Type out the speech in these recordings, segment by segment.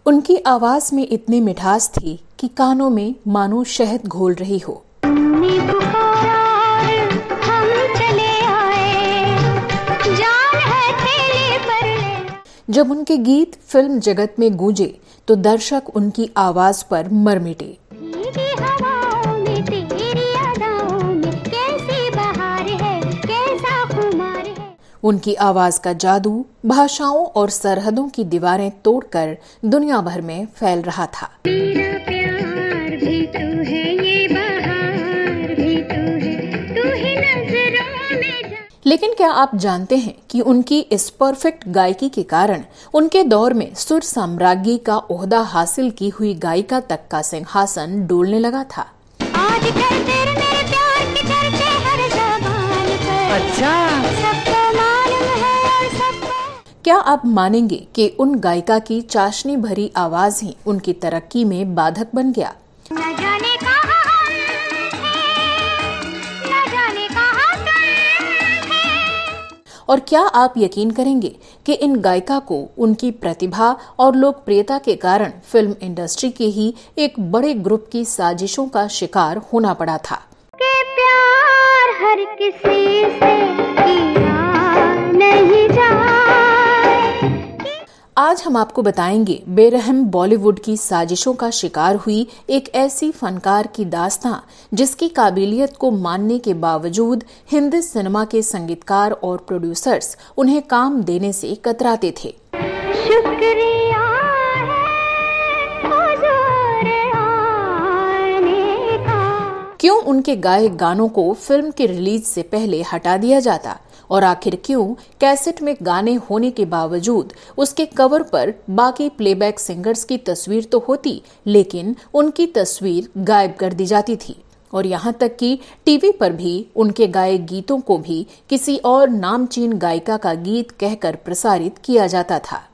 उनकी आवाज में इतनी मिठास थी कि कानों में मानो शहद घोल रही हो। जब उनके गीत फिल्म जगत में गूंजे तो दर्शक उनकी आवाज पर मर मिटे। उनकी आवाज का जादू भाषाओं और सरहदों की दीवारें तोड़कर दुनिया भर में फैल रहा था। लेकिन क्या आप जानते हैं कि उनकी इस परफेक्ट गायकी के कारण उनके दौर में सुर साम्राज्ञी का ओहदा हासिल की हुई गायिका तक का सिंहासन डोलने लगा था। आज मेरे प्यार के चर्चे हर ज़बान पर। अच्छा। क्या आप मानेंगे कि उन गायिका की चाशनी भरी आवाज ही उनकी तरक्की में बाधक बन गया? न जाने कहाँ और क्या आप यकीन करेंगे कि इन गायिका को उनकी प्रतिभा और लोकप्रियता के कारण फिल्म इंडस्ट्री के ही एक बड़े ग्रुप की साजिशों का शिकार होना पड़ा था। के प्यार हर किसी से किया नहीं जाए। आज हम आपको बताएंगे बेरहम बॉलीवुड की साजिशों का शिकार हुई एक ऐसी फनकार की दास्तां जिसकी काबिलियत को मानने के बावजूद हिंदी सिनेमा के संगीतकार और प्रोड्यूसर्स उन्हें काम देने से कतराते थे। शुक्रिया क्यों उनके गाए गानों को फिल्म के रिलीज से पहले हटा दिया जाता और आखिर क्यों कैसेट में गाने होने के बावजूद उसके कवर पर बाकी प्लेबैक सिंगर्स की तस्वीर तो होती लेकिन उनकी तस्वीर गायब कर दी जाती थी और यहाँ तक कि टीवी पर भी उनके गाए गीतों को भी किसी और नामचीन गायिका का गीत कहकर प्रसारित किया जाता था।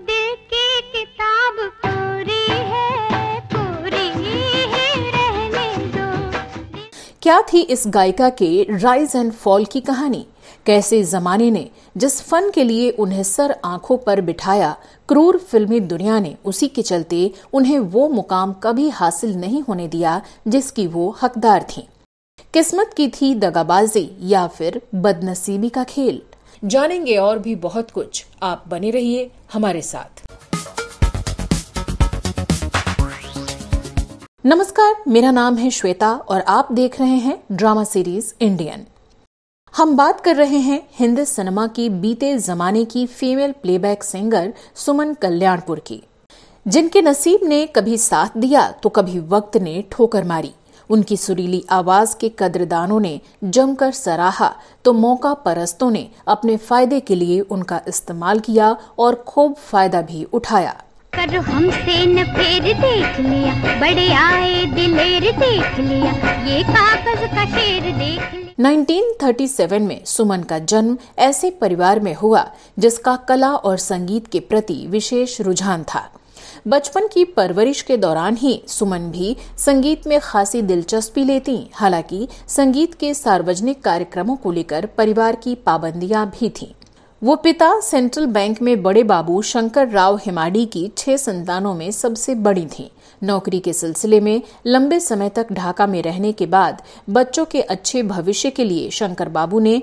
क्या थी इस गायिका के राइज एंड फॉल की कहानी? कैसे जमाने ने जिस फन के लिए उन्हें सर आंखों पर बिठाया, क्रूर फिल्मी दुनिया ने उसी के चलते उन्हें वो मुकाम कभी हासिल नहीं होने दिया जिसकी वो हकदार थीं। किस्मत की थी दगाबाजी या फिर बदनसीबी का खेल? जानेंगे और भी बहुत कुछ। आप बने रहिए हमारे साथ। नमस्कार, मेरा नाम है श्वेता और आप देख रहे हैं ड्रामा सीरीज इंडियन। हम बात कर रहे हैं हिंदी सिनेमा की बीते जमाने की female playback singer Suman Kalyanpur की, जिनके नसीब ने कभी साथ दिया तो कभी वक्त ने ठोकर मारी। उनकी सुरीली आवाज के कद्रदानों ने जमकर सराहा तो मौका परस्तों ने अपने फायदे के लिए उनका इस्तेमाल किया और खूब फायदा भी उठाया। कर हमसे न फेर देख लिया, बड़े आए दिलेर देख लिया, ये कागज का शेर देख लिया। 1937 में सुमन का जन्म ऐसे परिवार में हुआ जिसका कला और संगीत के प्रति विशेष रुझान था। बचपन की परवरिश के दौरान ही सुमन भी संगीत में खासी दिलचस्पी लेती। हालांकि संगीत के सार्वजनिक कार्यक्रमों को लेकर परिवार की पाबंदियां भी थीं। वो पिता सेंट्रल बैंक में बड़े बाबू शंकर राव हिमाडी की 6 संतानों में सबसे बड़ी थीं। नौकरी के सिलसिले में लंबे समय तक ढाका में रहने के बाद बच्चों के अच्छे भविष्य के लिए शंकर बाबू ने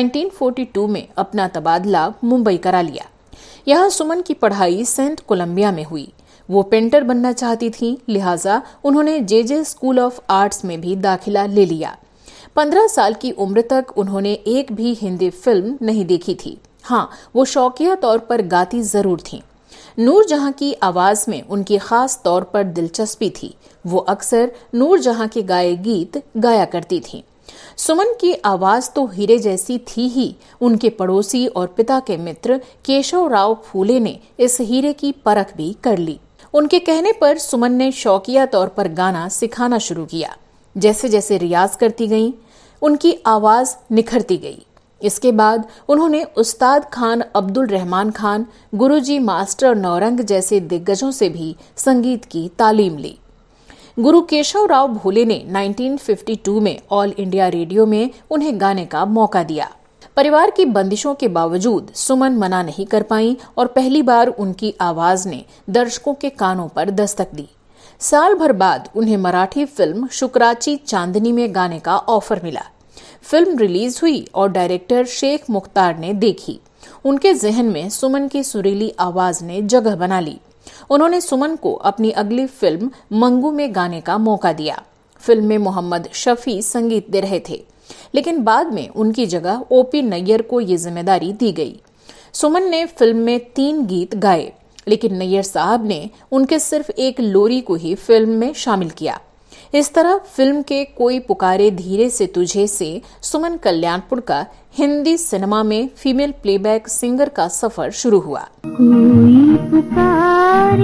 1942 में अपना तबादला मुंबई करा लिया। यहाँ सुमन की पढ़ाई सेंट कोलंबिया में हुई। वो पेंटर बनना चाहती थीं, लिहाजा उन्होंने जे स्कूल ऑफ आर्ट्स में भी दाखिला ले लिया। 15 साल की उम्र तक उन्होंने एक भी हिंदी फिल्म नहीं देखी थी। हाँ, वो शौकिया तौर पर गाती जरूर थीं। नूरजहां की आवाज में उनकी खास तौर पर दिलचस्पी थी। वो अक्सर नूरजहां के गाए गीत गाया करती थीं। सुमन की आवाज तो हीरे जैसी थी ही। उनके पड़ोसी और पिता के मित्र केशव राव फूले ने इस हीरे की परख भी कर ली। उनके कहने पर सुमन ने शौकिया तौर पर गाना सिखाना शुरू किया। जैसे जैसे रियाज करती गईं, उनकी आवाज निखरती गई। इसके बाद उन्होंने उस्ताद खान अब्दुल रहमान खान, गुरुजी मास्टर नौरंग जैसे दिग्गजों से भी संगीत की तालीम ली। गुरु केशव राव भोले ने 1952 में ऑल इंडिया रेडियो में उन्हें गाने का मौका दिया। परिवार की बंदिशों के बावजूद सुमन मना नहीं कर पाईं और पहली बार उनकी आवाज ने दर्शकों के कानों पर दस्तक दी। साल भर बाद उन्हें मराठी फिल्म शुक्राची चांदनी में गाने का ऑफर मिला। फिल्म रिलीज हुई और डायरेक्टर शेख मुख्तार ने देखी। उनके जहन में सुमन की सुरीली आवाज ने जगह बना ली। उन्होंने सुमन को अपनी अगली फिल्म मंगू में गाने का मौका दिया। फिल्म में मोहम्मद शफी संगीत दे रहे थे, लेकिन बाद में उनकी जगह ओपी नैयर को ये जिम्मेदारी दी गई। सुमन ने फिल्म में 3 गीत गाए, लेकिन नैयर साहब ने उनके सिर्फ एक लोरी को ही फिल्म में शामिल किया। इस तरह फिल्म के कोई पुकारे धीरे से तुझे से सुमन कल्याणपुर का हिंदी सिनेमा में फीमेल प्लेबैक सिंगर का सफर शुरू हुआ। कोई पुकारे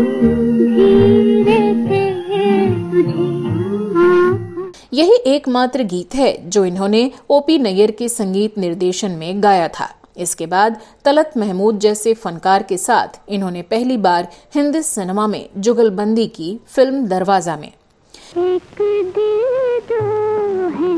धीरे से तुझे। यही एकमात्र गीत है जो इन्होंने ओपी नैयर के संगीत निर्देशन में गाया था। इसके बाद तलत महमूद जैसे फनकार के साथ इन्होंने पहली बार हिंदी सिनेमा में जुगलबंदी की फिल्म दरवाजा में। एक दिल दो है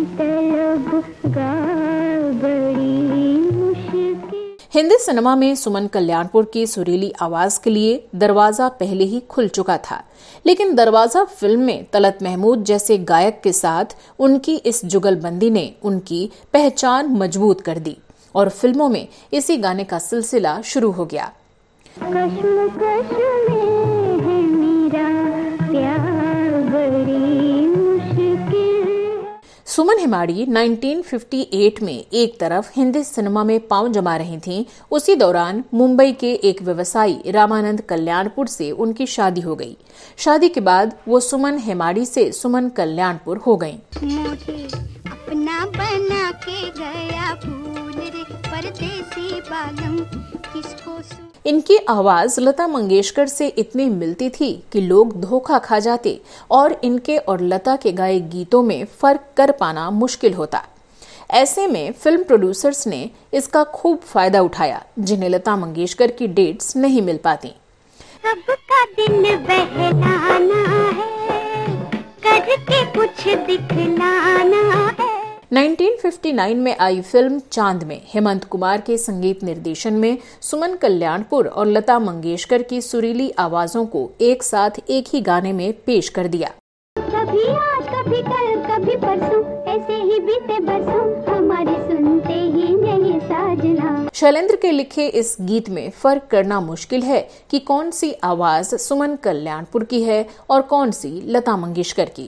तलबगार बड़ी मुश्किल। हिंदी सिनेमा में सुमन कल्याणपुर की सुरीली आवाज के लिए दरवाजा पहले ही खुल चुका था, लेकिन दरवाजा फिल्म में तलत महमूद जैसे गायक के साथ उनकी इस जुगलबंदी ने उनकी पहचान मजबूत कर दी और फिल्मों में इसी गाने का सिलसिला शुरू हो गया। कश्मकश में है मेरा प्यार बड़ी मुश्किल। सुमन हेमाड़ी 1958 में एक तरफ हिंदी सिनेमा में पांव जमा रही थीं, उसी दौरान मुंबई के एक व्यवसायी रामानंद कल्याणपुर से उनकी शादी हो गई। शादी के बाद वो सुमन हेमाड़ी से सुमन कल्याणपुर हो गईं। मुझे अपना बना के गया फूल रे परदेसी बालम किसको। इनकी आवाज लता मंगेशकर से इतनी मिलती थी कि लोग धोखा खा जाते और इनके और लता के गाए गीतों में फर्क कर पाना मुश्किल होता। ऐसे में फिल्म प्रोड्यूसर्स ने इसका खूब फायदा उठाया, जिन्हें लता मंगेशकर की डेट्स नहीं मिल पाती। सबका दिल बहलाना है, करके कुछ दिखलाना है। 1959 में आई फिल्म चांद में हेमंत कुमार के संगीत निर्देशन में सुमन कल्याणपुर और लता मंगेशकर की सुरीली आवाजों को एक साथ एक ही गाने में पेश कर दिया। कभी आज कभी कल कभी परसों ऐसे ही बीते बरसों हमारे सुनते ही नहीं साजना। शैलेंद्र के लिखे इस गीत में फर्क करना मुश्किल है कि कौन सी आवाज सुमन कल्याणपुर की है और कौन सी लता मंगेशकर की।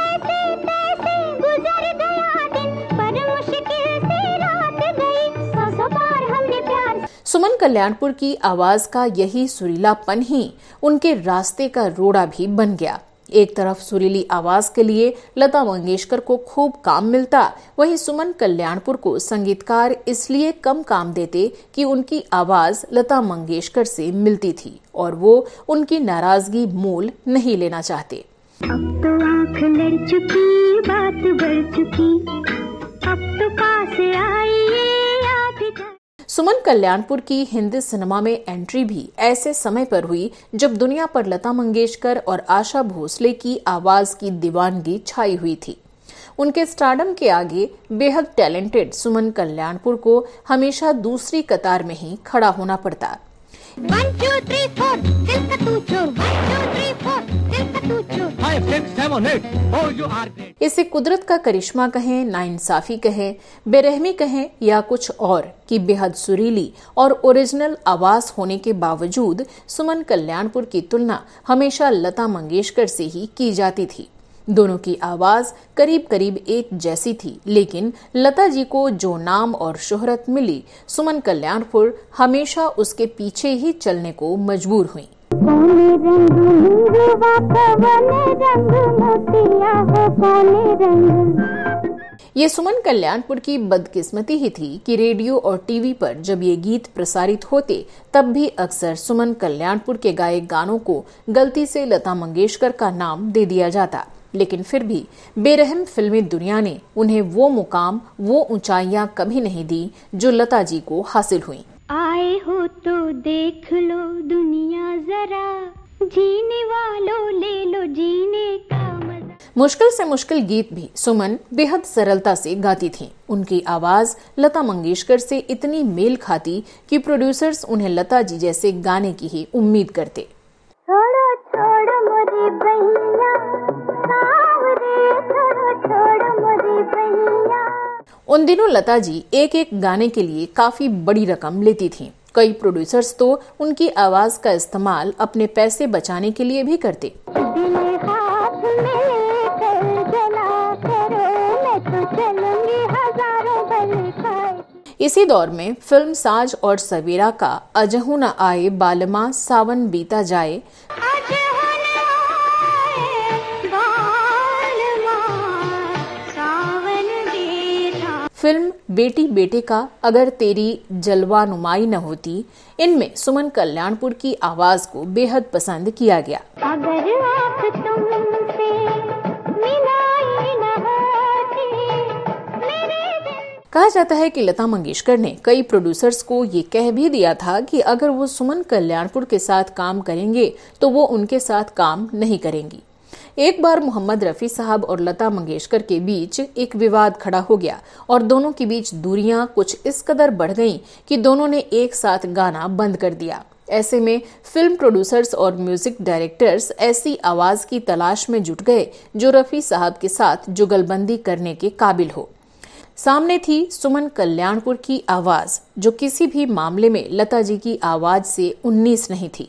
सुमन कल्याणपुर की आवाज का यही सुरीलापन ही उनके रास्ते का रोड़ा भी बन गया। एक तरफ सुरीली आवाज के लिए लता मंगेशकर को खूब काम मिलता, वहीं सुमन कल्याणपुर को संगीतकार इसलिए कम काम देते कि उनकी आवाज लता मंगेशकर से मिलती थी और वो उनकी नाराजगी मोल नहीं लेना चाहते। अब तो आँख लड़ चुकी, बात बढ़ चुकी, अब तो पास आई सुमन कल्याणपुर की हिंदी सिनेमा में एंट्री भी ऐसे समय पर हुई जब दुनिया पर लता मंगेशकर और आशा भोसले की आवाज की दीवानगी छाई हुई थी। उनके स्टारडम के आगे बेहद टैलेंटेड सुमन कल्याणपुर को हमेशा दूसरी कतार में ही खड़ा होना पड़ता। 1 2 3 4 दिल का तू चोर, 1 2 3 4 दिल का तू चोर, 5 6 7 8 oh you are great। इसे कुदरत का करिश्मा कहें, नाइंसाफी कहें, बेरहमी कहें या कुछ और की बेहद सुरीली और ओरिजिनल आवाज होने के बावजूद सुमन कल्याणपुर की तुलना हमेशा लता मंगेशकर से ही की जाती थी। दोनों की आवाज करीब करीब एक जैसी थी, लेकिन लता जी को जो नाम और शोहरत मिली, सुमन कल्याणपुर हमेशा उसके पीछे ही चलने को मजबूर हुई। ये सुमन कल्याणपुर की बदकिस्मती ही थी कि रेडियो और टीवी पर जब ये गीत प्रसारित होते तब भी अक्सर सुमन कल्याणपुर के गाए गानों को गलती से लता मंगेशकर का नाम दे दिया जाता, लेकिन फिर भी बेरहम फिल्मी दुनिया ने उन्हें वो मुकाम, वो ऊंचाइयां कभी नहीं दी जो लता जी को हासिल हुई। आए हो तो देख लो दुनिया जरा, जीने वालों ले लो जीने का मजा। मुश्किल से मुश्किल गीत भी सुमन बेहद सरलता से गाती थीं। उनकी आवाज लता मंगेशकर से इतनी मेल खाती कि प्रोड्यूसर्स उन्हें लता जी जैसे गाने की ही उम्मीद करते। उन दिनों लता जी एक एक गाने के लिए काफी बड़ी रकम लेती थीं। कई प्रोड्यूसर्स तो उनकी आवाज का इस्तेमाल अपने पैसे बचाने के लिए भी करते। इसी दौर में फिल्म साज और सवेरा का अजहू न आए बालमा सावन बीता जाए, फिल्म बेटी बेटे का अगर तेरी जलवा नुमाई न होती, इनमें सुमन कल्याणपुर की आवाज को बेहद पसंद किया गया। अगर आप तुमसे मिलाई न होती, कहा जाता है कि लता मंगेशकर ने कई प्रोड्यूसर्स को ये कह भी दिया था कि अगर वो सुमन कल्याणपुर के साथ काम करेंगे तो वो उनके साथ काम नहीं करेंगी। एक बार मोहम्मद रफी साहब और लता मंगेशकर के बीच एक विवाद खड़ा हो गया और दोनों के बीच दूरियां कुछ इस कदर बढ़ गईं कि दोनों ने एक साथ गाना बंद कर दिया। ऐसे में फिल्म प्रोड्यूसर्स और म्यूजिक डायरेक्टर्स ऐसी आवाज की तलाश में जुट गए जो रफी साहब के साथ जुगलबंदी करने के काबिल हो। सामने थी सुमन कल्याणपुर की आवाज, जो किसी भी मामले में लता जी की आवाज से 19 नहीं थी।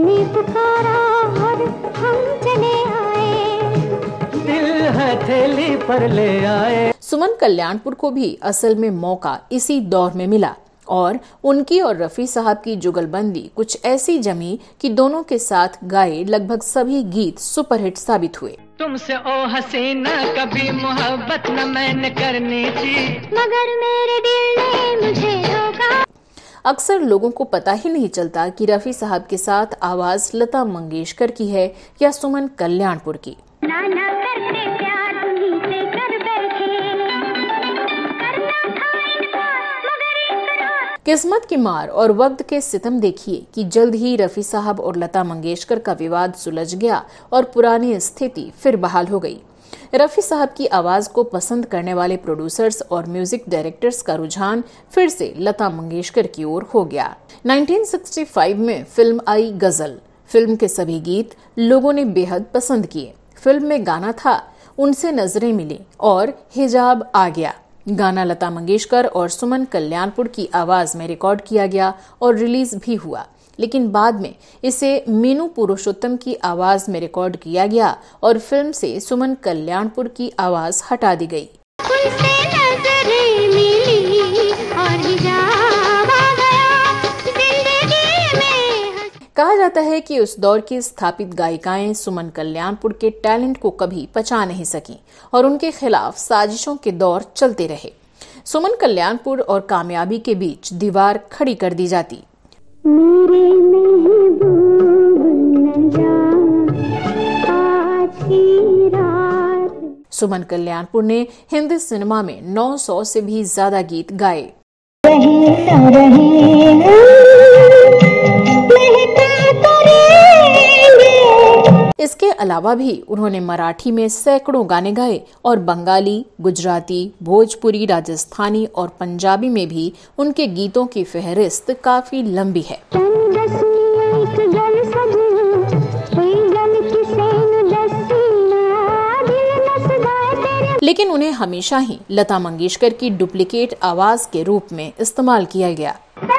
हथेली पर ले आए। सुमन कल्याणपुर को भी असल में मौका इसी दौर में मिला और उनकी और रफी साहब की जुगलबंदी कुछ ऐसी जमी कि दोनों के साथ गाए लगभग सभी गीत सुपरहिट साबित हुए। तुमसे ओ हसीना कभी मोहब्बत न मैंने करनी थी, मगर मेरे दिल ने मुझे रोका। अक्सर लोगों को पता ही नहीं चलता कि रफी साहब के साथ आवाज लता मंगेशकर की है या सुमन कल्याणपुर की। नाना करते प्यार तुम्हीं से कर बैठे, करना था इनकार मगर इकरार। किस्मत की मार और वक्त के सितम देखिए कि जल्द ही रफी साहब और लता मंगेशकर का विवाद सुलझ गया और पुरानी स्थिति फिर बहाल हो गई। रफी साहब की आवाज को पसंद करने वाले प्रोड्यूसर्स और म्यूजिक डायरेक्टर्स का रुझान फिर से लता मंगेशकर की ओर हो गया। 1965 में फिल्म आई गजल। फिल्म के सभी गीत लोगों ने बेहद पसंद किए। फिल्म में गाना था उनसे नजरें मिली और हिजाब आ गया। गाना लता मंगेशकर और सुमन कल्याणपुर की आवाज में रिकॉर्ड किया गया और रिलीज भी हुआ, लेकिन बाद में इसे मीनू पुरुषोत्तम की आवाज में रिकॉर्ड किया गया और फिल्म से सुमन कल्याणपुर की आवाज हटा दी गई। उनसे नजरें मिली और हिजाब आ गया जिंदगी में। कहा जाता है कि उस दौर की स्थापित गायिकाएं सुमन कल्याणपुर के टैलेंट को कभी पचा नहीं सकी और उनके खिलाफ साजिशों के दौर चलते रहे। सुमन कल्याणपुर और कामयाबी के बीच दीवार खड़ी कर दी जाती। मेरे महबूब न जा आज की रात। सुमन कल्याणपुर ने हिंदी सिनेमा में 900 से भी ज्यादा गीत गाए। इसके अलावा भी उन्होंने मराठी में सैकड़ों गाने गाए और बंगाली, गुजराती, भोजपुरी, राजस्थानी और पंजाबी में भी उनके गीतों की फहरिस्त काफी लंबी है। लेकिन उन्हें हमेशा ही लता मंगेशकर की डुप्लीकेट आवाज के रूप में इस्तेमाल किया गया।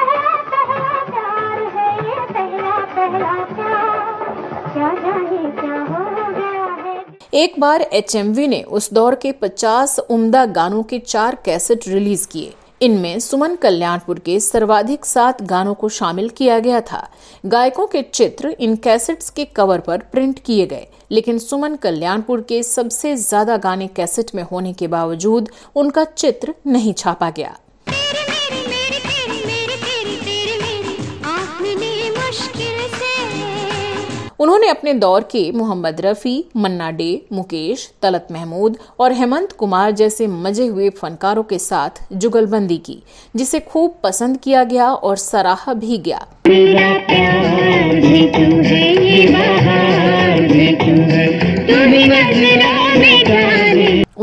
एक बार HMV ने उस दौर के 50 उम्दा गानों के 4 कैसेट रिलीज किए। इनमें सुमन कल्याणपुर के सर्वाधिक 7 गानों को शामिल किया गया था। गायकों के चित्र इन कैसेट्स के कवर पर प्रिंट किए गए, लेकिन सुमन कल्याणपुर के सबसे ज्यादा गाने कैसेट में होने के बावजूद उनका चित्र नहीं छापा गया। उन्होंने अपने दौर के मोहम्मद रफी, मन्ना डे, मुकेश, तलत महमूद और हेमंत कुमार जैसे मजे हुए फनकारों के साथ जुगलबंदी की, जिसे खूब पसंद किया गया और सराहा भी गया। मेरा प्यार भी तू है, ये बहार भी तू है, तू भी नजरा में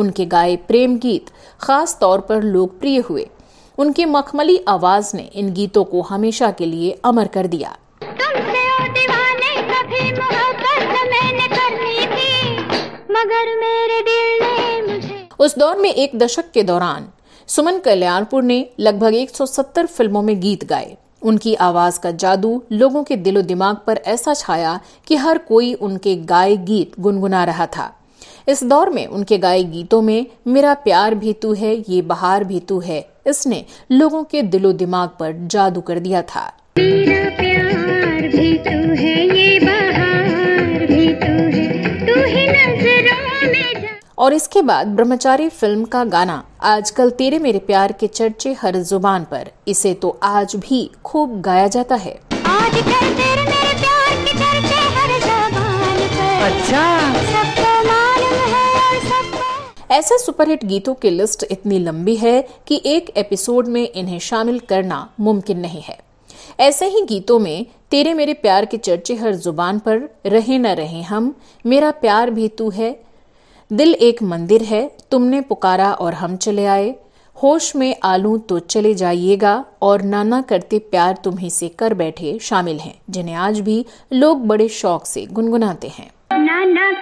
उनके गाए प्रेम गीत खास तौर पर लोकप्रिय हुए। उनकी मखमली आवाज ने इन गीतों को हमेशा के लिए अमर कर दिया। तुमसे ओ दीवाने कभी मोहब्बत मैंने करनी थी, मगर मेरे दिल ने मुझे। उस दौर में एक दशक के दौरान सुमन कल्याणपुर ने लगभग 170 फिल्मों में गीत गाए। उनकी आवाज का जादू लोगों के दिलो दिमाग पर ऐसा छाया कि हर कोई उनके गाए गीत गुनगुना रहा था। इस दौर में उनके गाए गीतों में मेरा प्यार भी तू है, ये बहार भी तू है, इसने लोगों के दिलो दिमाग पर जादू कर दिया था। मेरा प्यार भी तू है, ये बहार भी तू है, तू ही नजरों में जा। और इसके बाद ब्रह्मचारी फिल्म का गाना आजकल तेरे मेरे प्यार के चर्चे हर जुबान पर, इसे तो आज भी खूब गाया जाता है। आजकल तेरे मेरे प्यार के चर्चे हर जुबान पर, अच्छा सबको मालूम है और सबको। ऐसे सुपरहिट गीतों की लिस्ट इतनी लंबी है कि एक एपिसोड में इन्हें शामिल करना मुमकिन नहीं है। ऐसे ही गीतों में तेरे मेरे प्यार के चर्चे हर जुबान पर, रहे न रहे हम, मेरा प्यार भी तू है, दिल एक मंदिर है, तुमने पुकारा और हम चले आए, होश में आलू तो चले जाइएगा और नाना करते प्यार तुम्ही से कर बैठे शामिल हैं, जिन्हें आज भी लोग बड़े शौक से गुनगुनाते हैं। नाना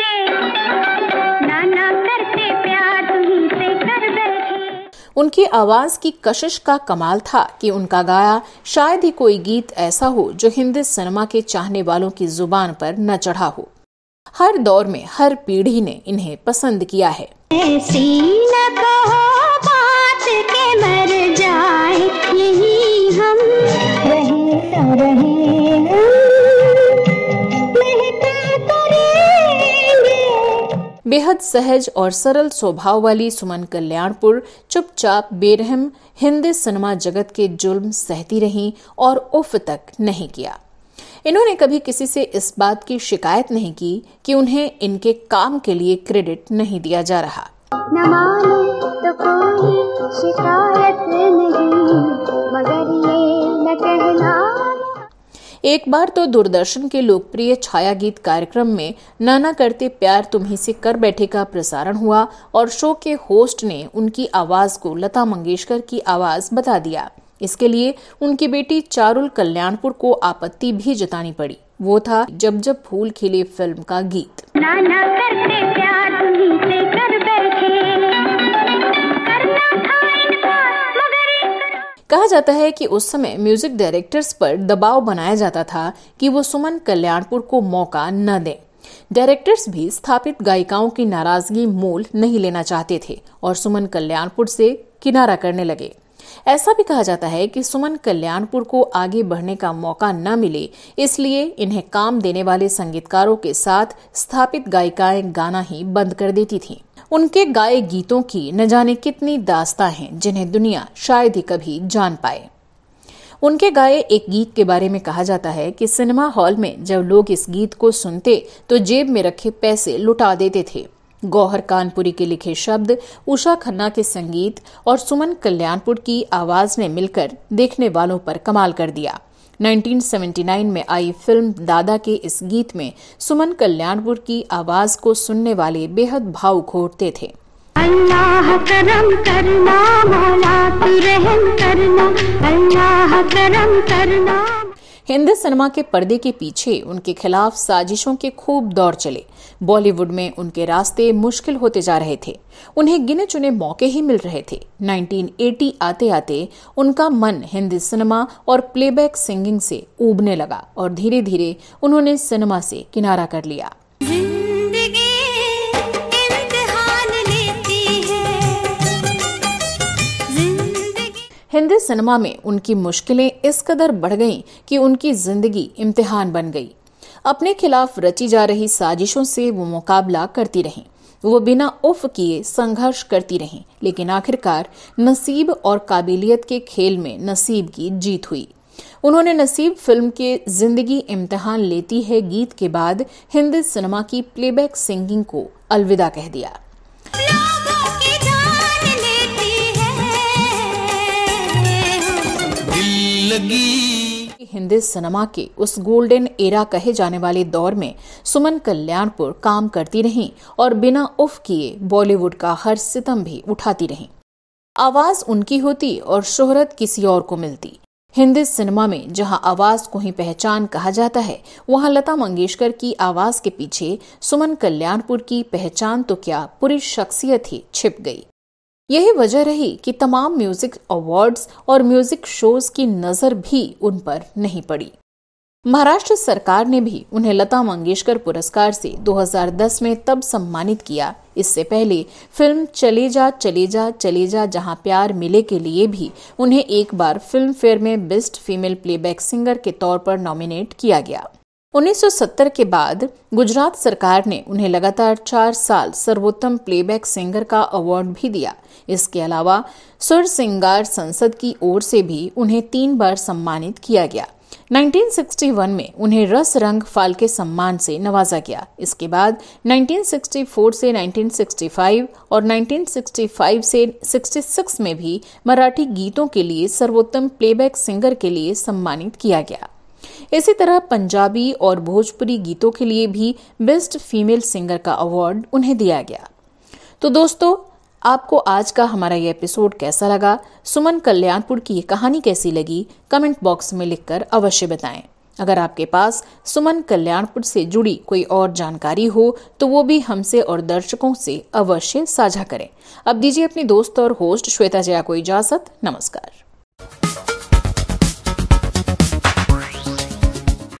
करते प्यार तुम्ही से कर बैठे। उनकी आवाज की कशिश का कमाल था कि उनका गाया शायद ही कोई गीत ऐसा हो जो हिंदी सिनेमा के चाहने वालों की जुबान पर न चढ़ा हो। हर दौर में हर पीढ़ी ने इन्हें पसंद किया है। ऐसी न कहो बात के मर जाए, यही हम रहे तो रहे, महका तो रहेंगे। बेहद सहज और सरल स्वभाव वाली सुमन कल्याणपुर चुपचाप बेरहम हिंदी सिनेमा जगत के जुल्म सहती रहीं और उफ तक नहीं किया। इन्होंने कभी किसी से इस बात की शिकायत नहीं की कि उन्हें इनके काम के लिए क्रेडिट नहीं दिया जा रहा। न मानो तो कोई शिकायत नहीं, मगर ये न कहना। एक बार तो दूरदर्शन के लोकप्रिय छाया गीत कार्यक्रम में नाना करते प्यार तुम्ही से कर बैठे का प्रसारण हुआ और शो के होस्ट ने उनकी आवाज को लता मंगेशकर की आवाज बता दिया। इसके लिए उनकी बेटी चारुल कल्याणपुर को आपत्ति भी जतानी पड़ी। वो था जब जब फूल खिले फिल्म का गीत। नाना करते प्यार तुम्ही से कर बैठे, करना था इनकार मगर कहा जाता है कि उस समय म्यूजिक डायरेक्टर्स पर दबाव बनाया जाता था कि वो सुमन कल्याणपुर को मौका न दें। डायरेक्टर्स भी स्थापित गायिकाओं की नाराजगी मोल नहीं लेना चाहते थे और सुमन कल्याणपुर से किनारा करने लगे। ऐसा भी कहा जाता है कि सुमन कल्याणपुर को आगे बढ़ने का मौका न मिले, इसलिए इन्हें काम देने वाले संगीतकारों के साथ स्थापित गायिकाएं गाना ही बंद कर देती थीं। उनके गाए गीतों की न जाने कितनी दास्तां हैं जिन्हें दुनिया शायद ही कभी जान पाए। उनके गाए एक गीत के बारे में कहा जाता है कि सिनेमा हॉल में जब लोग इस गीत को सुनते तो जेब में रखे पैसे लुटा देते थे। गौहर कानपुरी के लिखे शब्द, उषा खन्ना के संगीत और सुमन कल्याणपुर की आवाज ने मिलकर देखने वालों पर कमाल कर दिया। 1979 में आई फिल्म दादा के इस गीत में सुमन कल्याणपुर की आवाज को सुनने वाले बेहद भावुक होते थे। अल्लाह करम करना मौला तू रहम करना, अल्लाह करम करना। हिंदी सिनेमा के पर्दे के पीछे उनके खिलाफ साजिशों के खूब दौर चले। बॉलीवुड में उनके रास्ते मुश्किल होते जा रहे थे, उन्हें गिने चुने मौके ही मिल रहे थे। 1980 आते आते उनका मन हिंदी सिनेमा और प्लेबैक सिंगिंग से ऊबने लगा और धीरे धीरे उन्होंने सिनेमा से किनारा कर लिया। हिंदी सिनेमा में उनकी मुश्किलें इस कदर बढ़ गईं कि उनकी जिंदगी इम्तिहान बन गई। अपने खिलाफ रची जा रही साजिशों से वो मुकाबला करती रहीं। वो बिना उफ किए संघर्ष करती रहीं, लेकिन आखिरकार नसीब और काबिलियत के खेल में नसीब की जीत हुई। उन्होंने नसीब फिल्म के जिंदगी इम्तिहान लेती है गीत के बाद हिंदी सिनेमा की प्लेबैक सिंगिंग को अलविदा कह दिया। हिंदी सिनेमा के उस गोल्डन एरा कहे जाने वाले दौर में सुमन कल्याणपुर काम करती रहीं और बिना उफ किए बॉलीवुड का हर सितम भी उठाती रहीं। आवाज उनकी होती और शोहरत किसी और को मिलती। हिंदी सिनेमा में जहां आवाज को ही पहचान कहा जाता है, वहां लता मंगेशकर की आवाज के पीछे सुमन कल्याणपुर की पहचान तो क्या, पूरी शख्सियत ही छिप गई। यही वजह रही कि तमाम म्यूजिक अवार्ड्स और म्यूजिक शोज की नजर भी उन पर नहीं पड़ी। महाराष्ट्र सरकार ने भी उन्हें लता मंगेशकर पुरस्कार से 2010 में तब सम्मानित किया। इससे पहले फिल्म चले जा चले जा चले जा जहां प्यार मिले के लिए भी उन्हें एक बार फिल्म फेयर में बेस्ट फीमेल प्लेबैक सिंगर के तौर पर नॉमिनेट किया गया। 1970 के बाद गुजरात सरकार ने उन्हें लगातार 4 साल सर्वोत्तम प्लेबैक सिंगर का अवार्ड भी दिया। इसके अलावा सुर सिंगार संसद की ओर से भी उन्हें 3 बार सम्मानित किया गया। 1961 में उन्हें रस रंग फाल्के सम्मान से नवाजा गया। इसके बाद 1964 से 1965 और 1965 से 66 में भी मराठी गीतों के लिए सर्वोत्तम प्लेबैक सिंगर के लिए सम्मानित किया गया। इसी तरह पंजाबी और भोजपुरी गीतों के लिए भी बेस्ट फीमेल सिंगर का अवार्ड उन्हें दिया गया। तो दोस्तों, आपको आज का हमारा ये एपिसोड कैसा लगा? सुमन कल्याणपुर की ये कहानी कैसी लगी? कमेंट बॉक्स में लिखकर अवश्य बताएं। अगर आपके पास सुमन कल्याणपुर से जुड़ी कोई और जानकारी हो तो वो भी हमसे और दर्शकों से अवश्य साझा करें। अब दीजिए अपनी दोस्त और होस्ट श्वेता जया को इजाजत। नमस्कार।